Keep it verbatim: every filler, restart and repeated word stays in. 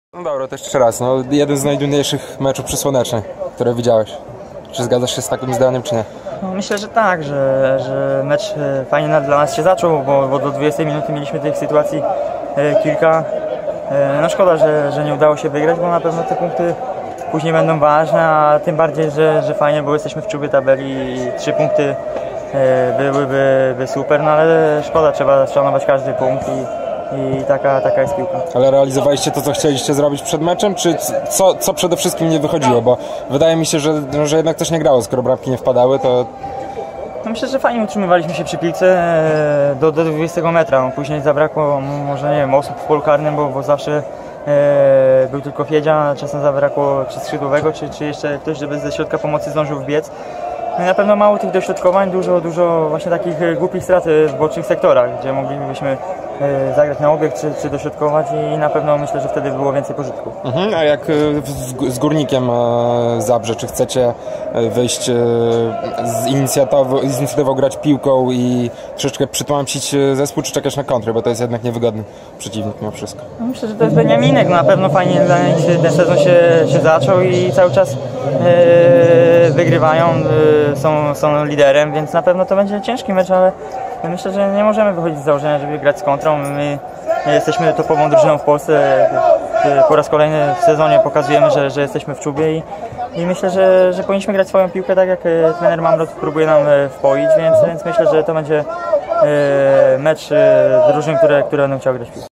No dobra, to jeszcze raz. No, jeden z najdłuższych meczów przysłonecznych, które widziałeś. Czy zgadzasz się z takim zdaniem, czy nie? No, myślę, że tak, że, że mecz fajnie dla nas się zaczął, bo, bo do dwudziestej minuty mieliśmy tych sytuacji e, kilka. E, no szkoda, że, że nie udało się wygrać, bo na pewno te punkty później będą ważne, a tym bardziej, że, że fajnie, bo jesteśmy w czubie tabeli i trzy punkty e, byłyby by super, no ale szkoda, trzeba szanować każdy punkt i, i taka, taka jest piłka. Ale realizowaliście to, co chcieliście zrobić przed meczem, czy co, co przede wszystkim nie wychodziło? Bo wydaje mi się, że, że jednak coś nie grało, skoro bramki nie wpadały, to... No myślę, że fajnie utrzymywaliśmy się przy piłce do, do dwudziestego metra. Później zabrakło może nie wiem, osób w polu karnym, bo, bo zawsze e, był tylko Fiedzia, czasem zabrakło czy skrzydłowego, czy, czy jeszcze ktoś, żeby ze środka pomocy zdążył wbiec. No i na pewno mało tych dośrodkowań, dużo, dużo właśnie takich głupich strat w bocznych sektorach, gdzie moglibyśmy e, zagrać na obieg, czy, czy dośrodkować i na pewno myślę, że wtedy było więcej pożytku. Mhm, a jak z, z Górnikiem e, Zabrze, czy chcecie wyjść e, z, inicjatywą, z inicjatywą grać piłką i troszeczkę przytłamsić zespół, czy czekać na kontry, bo to jest jednak niewygodny przeciwnik mimo wszystko? No myślę, że to jest Beniaminek, no na pewno fajnie dla nich ten sezon się, się zaczął i cały czas e, wygrywają. E, Są, są liderem, więc na pewno to będzie ciężki mecz, ale myślę, że nie możemy wychodzić z założenia, żeby grać z kontrą. My jesteśmy topową drużyną w Polsce. Po raz kolejny w sezonie pokazujemy, że, że jesteśmy w czubie i, i myślę, że, że powinniśmy grać swoją piłkę tak, jak trener Mamrot próbuje nam wpoić, więc, więc myślę, że to będzie mecz drużyn, które, które będą chciały grać piłkę.